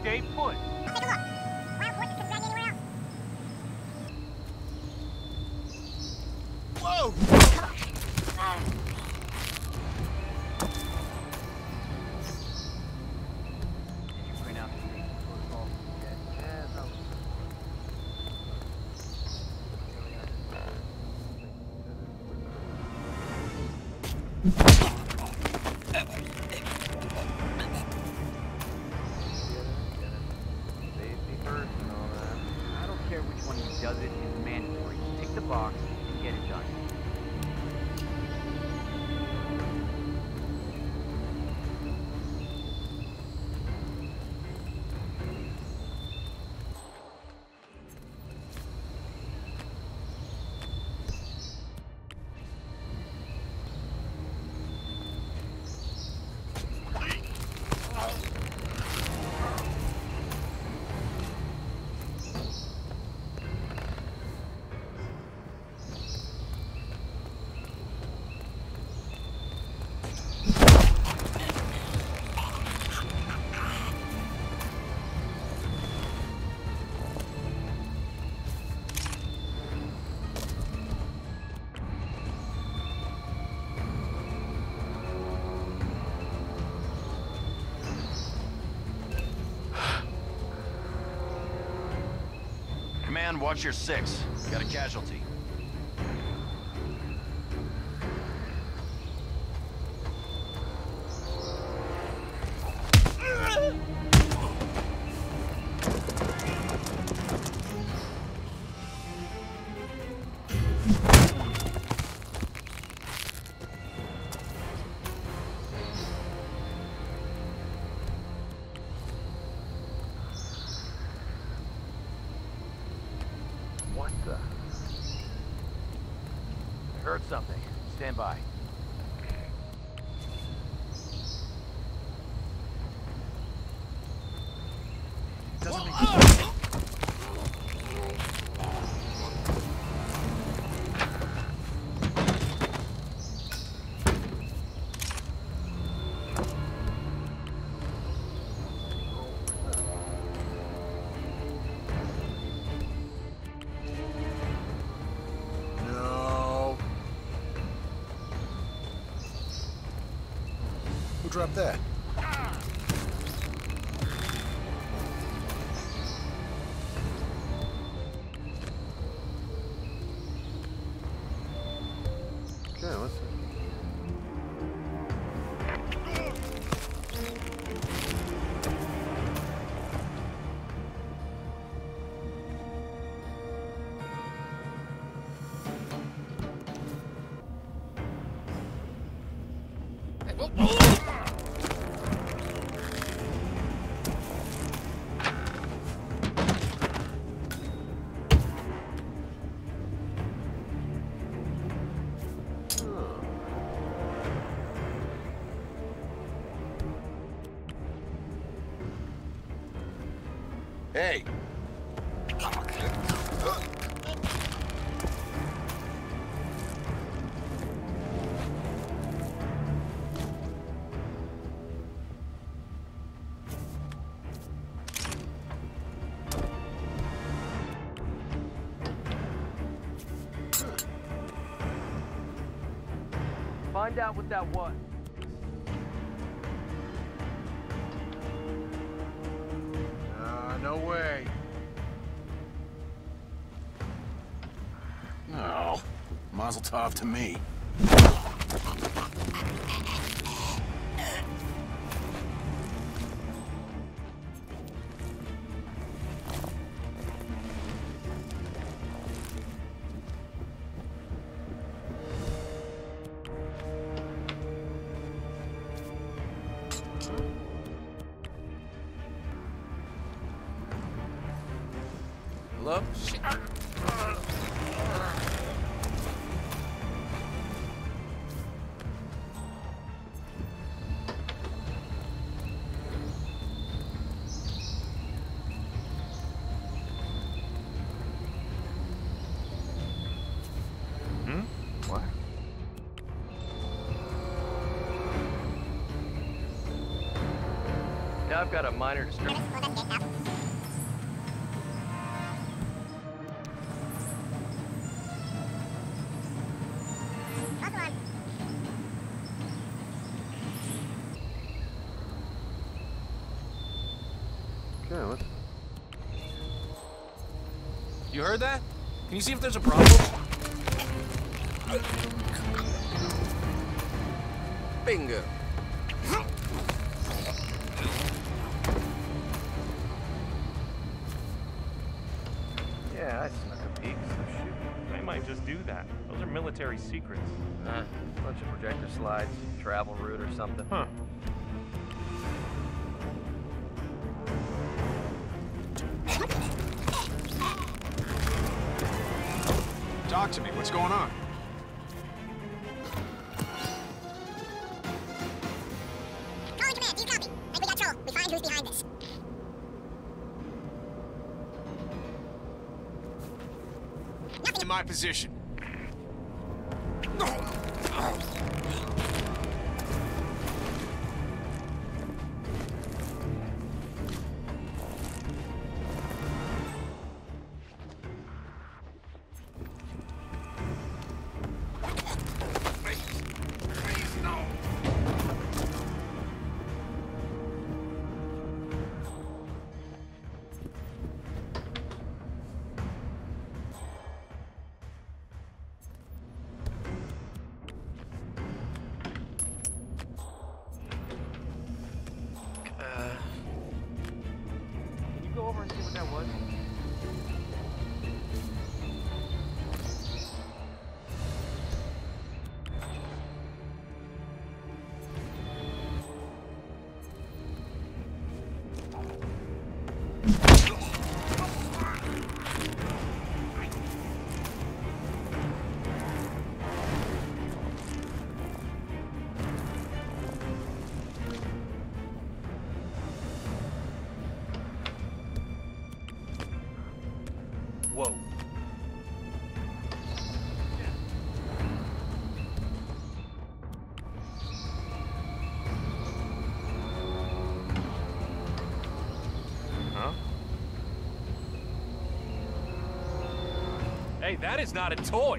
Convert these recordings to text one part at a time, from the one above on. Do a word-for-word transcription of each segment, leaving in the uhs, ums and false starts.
Stay put. Take a look. Wild horses could drag you anywhere else. Whoa! Command, watch your six. Got a casualty. What the? I heard something. Stand by. Doesn't make No. Who dropped that? Okay, let's see. Hey! Find out what that was. Uh, no way. No. Mazel tov to me. Hello? Shit. Hmm? What? I've got a minor disturbance. Okay, let's... You heard that? Can you see if there's a problem? Bingo. Yeah, I snuck a peek, so shoot. They might just do that. Those are military secrets. Uh, bunch of projector slides, travel route or something. Huh. Talk to me. What's going on? Calling command, do you copy? I think we got trouble. We find who's behind this. Nothing. In my position. Can you go over and see what that was? Whoa. Huh? Hey, that is not a toy.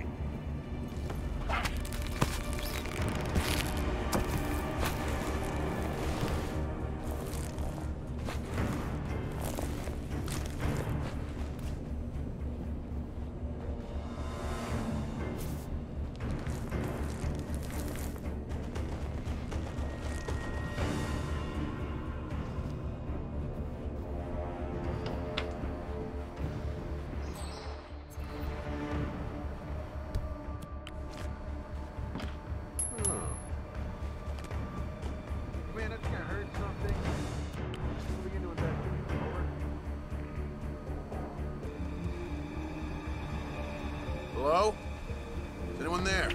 Man, I think I heard something. Moving into investigation. Over. Hello? Is anyone there?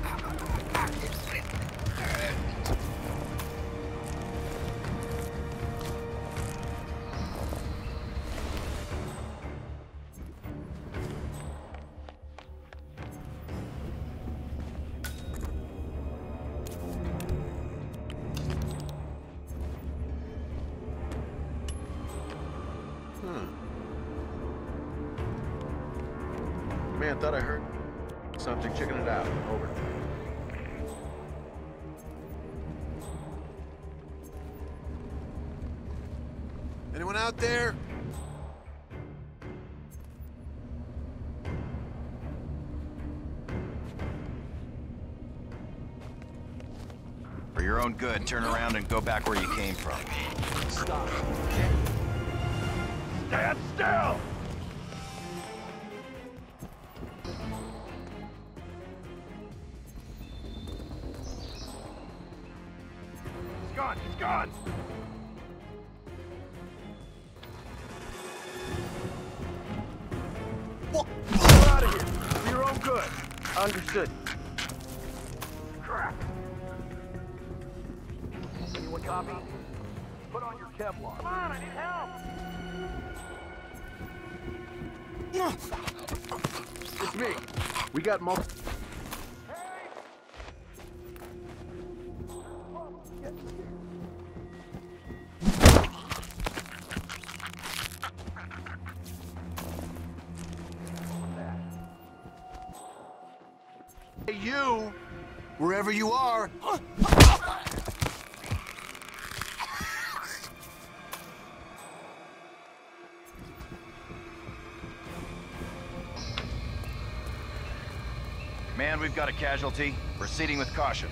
Man, thought I heard something. Checking it out. Over. Anyone out there? For your own good, turn around and go back where you came from. Stop. Stand still! He's gone, he's gone! Get out of here. For your own good. Understood. Crap! Anyone copy? Put on your Kevlar. Come on, I need help! It's me. We got multiple. Hey, you! Wherever you are! Man, we've got a casualty. Proceeding with caution.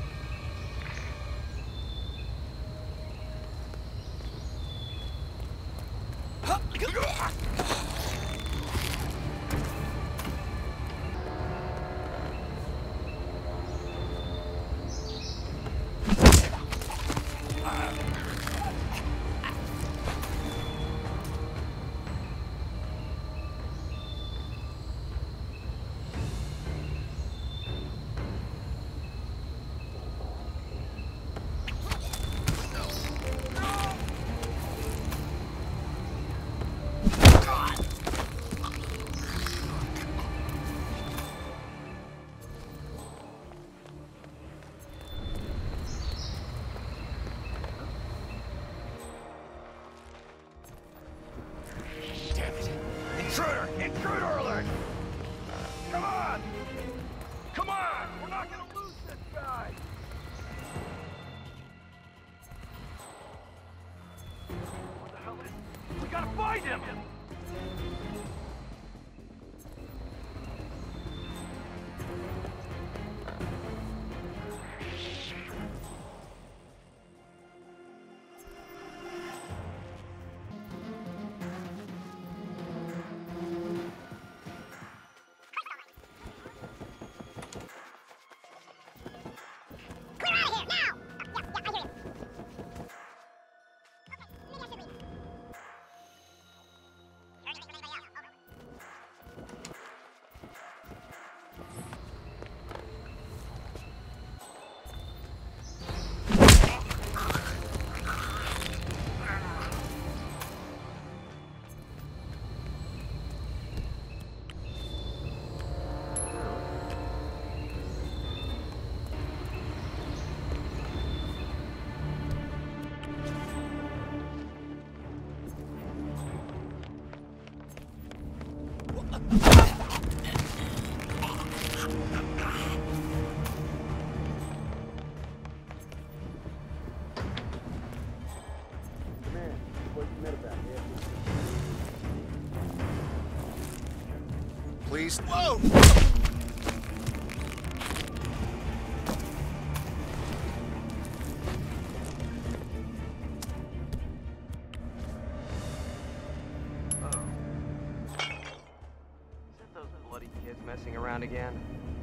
Intruder! Intruder alert! Come on! Come on! We're not gonna lose this guy! What the hell is... We gotta find him! Clear out of here, now! Yeah, yeah, I hear you. Okay, maybe I should leave. You heard anything from anybody else? Over. Please. Whoa! Is that those bloody kids messing around again?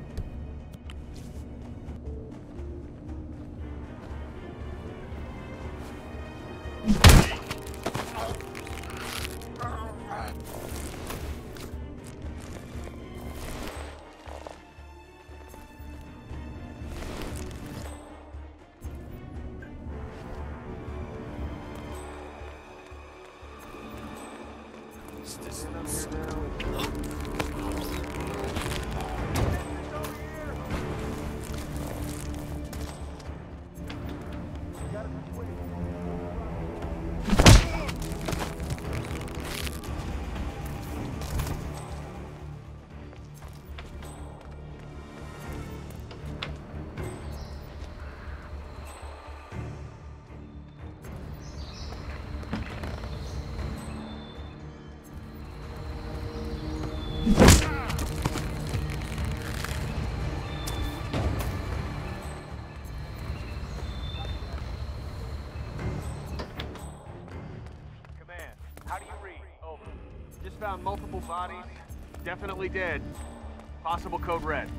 Found multiple bodies. Definitely dead. Possible code red.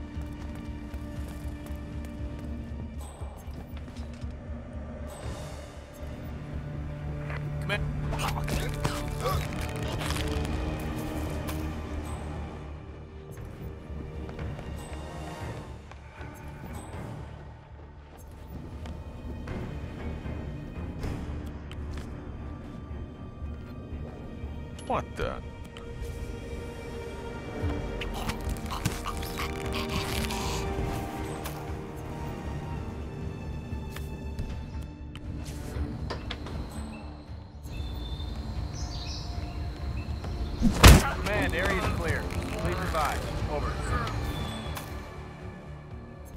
Command. What the? Command, area is clear. Please advise. Over.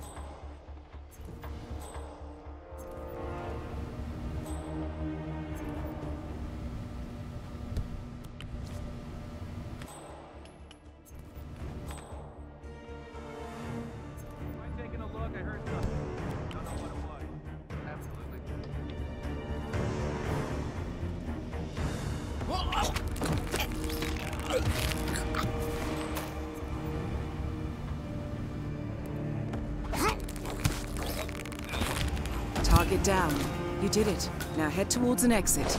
Target down. You did it. Now head towards an exit.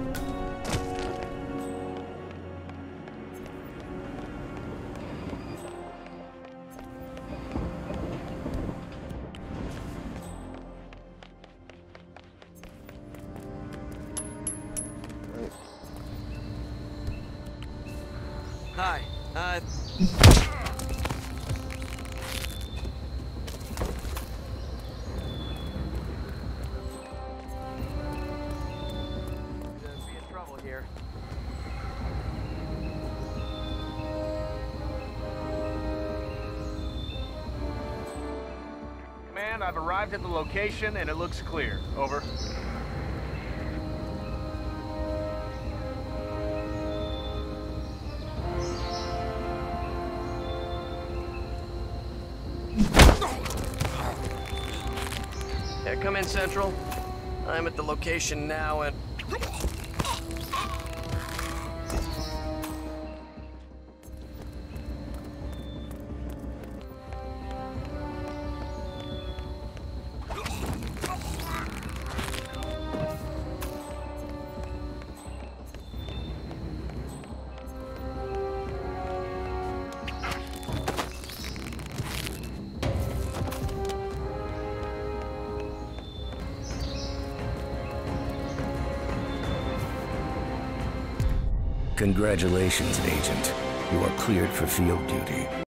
Hi. Uh... be in trouble here. Command, I've arrived at the location and it looks clear. Over. Yeah, come in, Central. I'm at the location now and... Congratulations, Agent. You are cleared for field duty.